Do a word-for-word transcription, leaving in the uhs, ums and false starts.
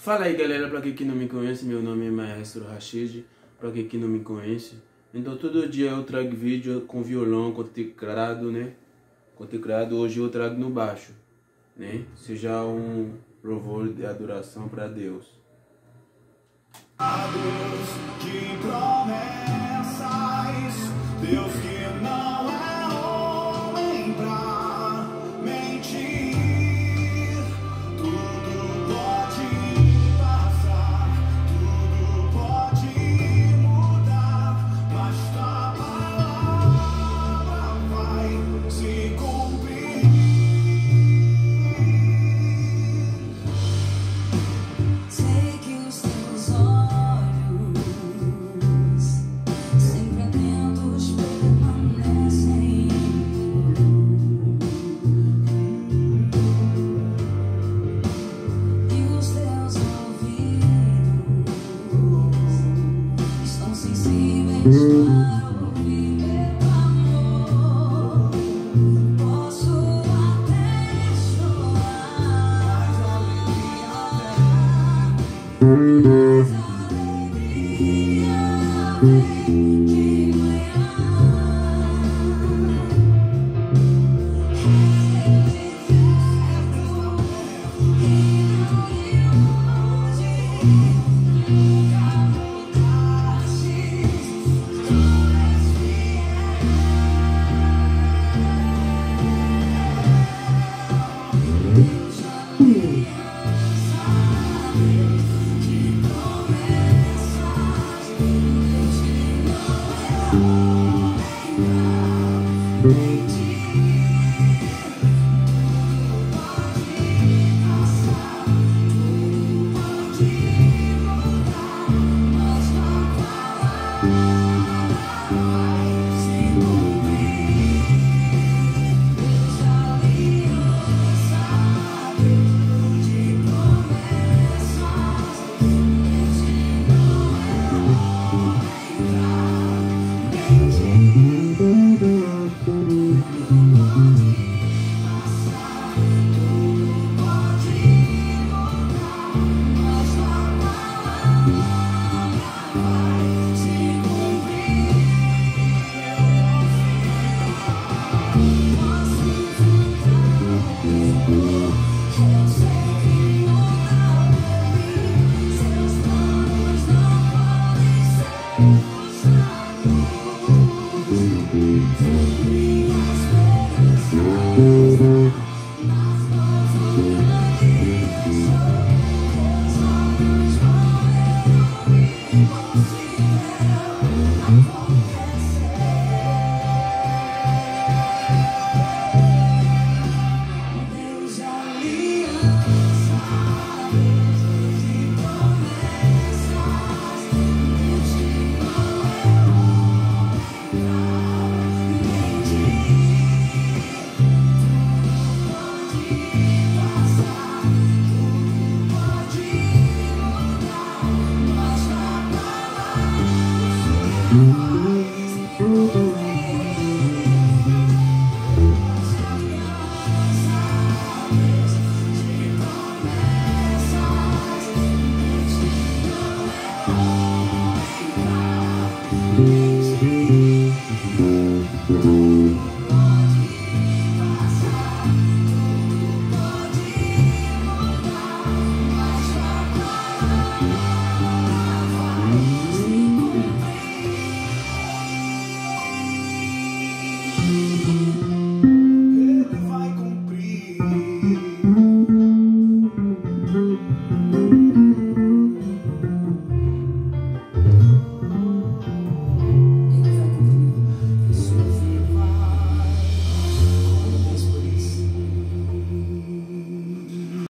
Fala aí galera, pra quem que não me conhece, meu nome é Maestro Rashid. Pra quem que não me conhece, então todo dia eu trago vídeo com violão, com teclado, né? Com teclado, hoje eu trago no baixo, né? Seja um louvor de adoração para Deus. A Deus de promessas, Deus que não é homem pra mentir. Tudo pode passar, tudo pode mudar, mas tua palavra vai se cumprir. Sei que os teus olhos sempre atentos permanecem e os teus ouvidos estão sensíveis para ouvir meu amor. Posso até chorar, mas alegria vem de manhã. Mm-hmm.